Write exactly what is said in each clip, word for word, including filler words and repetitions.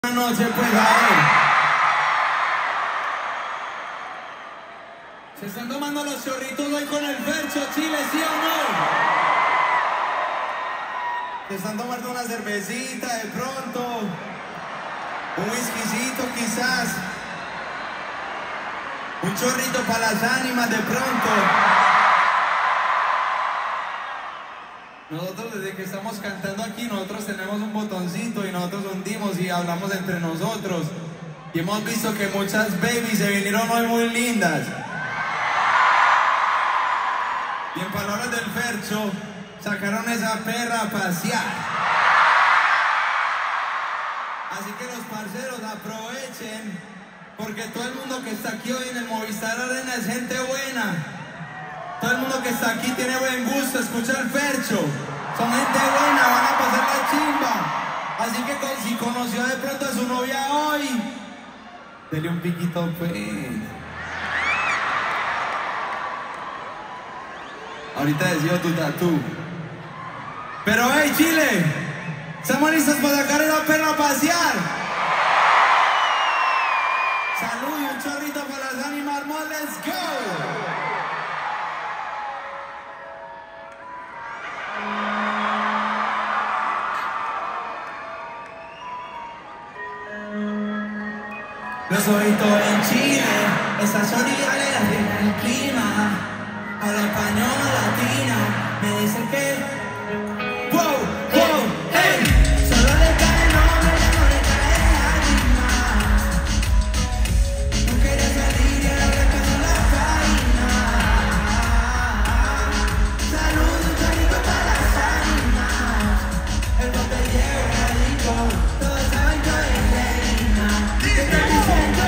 Buenas noches, pues, a ver. ¿Se están tomando los chorritos hoy con el Fercho, Chile, sí o no? ¿Se están tomando una cervecita de pronto? ¿Un whiskycito quizás? ¿Un chorrito para las ánimas de pronto? Nosotros desde que estamos cantando aquí, nosotros tenemos un botoncito y nosotros hundimos y hablamos entre nosotros. Y hemos visto que muchas babies se vinieron hoy muy lindas. Y en palabras del Fercho, sacaron esa perra a pasear. Así que los parceros aprovechen, porque todo el mundo que está aquí hoy en el Movistar Arena es gente buena. Todo el mundo que está aquí tiene buen gusto, escucha el Fercho. Son gente buena, van a pasar la chimba. Así que si conoció de pronto a su novia hoy, dele un piquito, pues. Ahorita decido tu tatú. Pero hey, Chile, ¿estamos listos para sacar esa perra a pasear? Salud y un chorrito para las ánimas, more, let's go. Los ojitos en Chile, esas orillas le dan el clima. A la española latina, me dicen que wow, wow, hey. Solo le cae el nombre, no le cae la rima. No quería salir y ahora le pasó la faena. Salud, un chorrito para las ánimas. El botellero es rico, todos saben que es reina. ¿Qué están diciendo?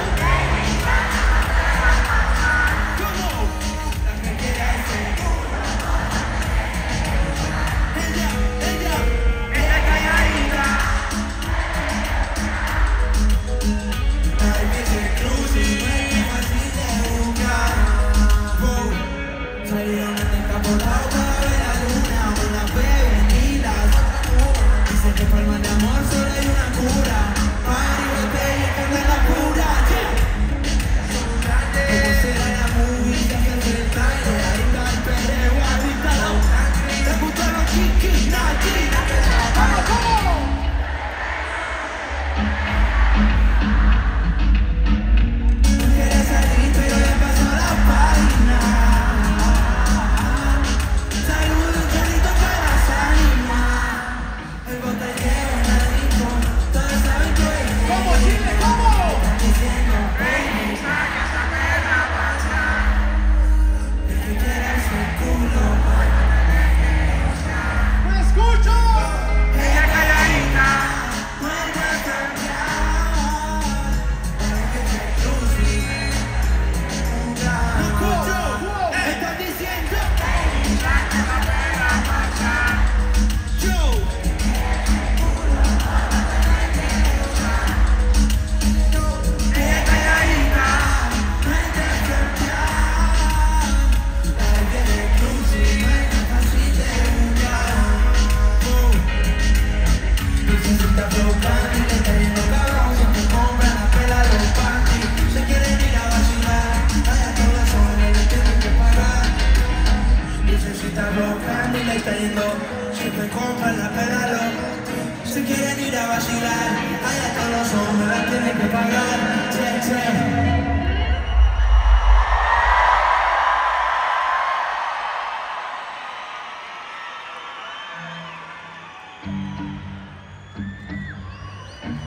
Siempre compran la pedalo. Si quieren ir a vacilar, allá todos los hombres la tienen que pagar. Che, che.